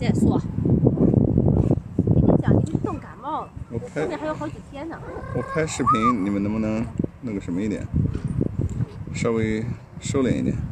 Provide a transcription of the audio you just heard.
再说。跟你讲，你冻感冒，后面还有好几天呢。 我拍视频，你们能不能那个什么一点，稍微收敛一点？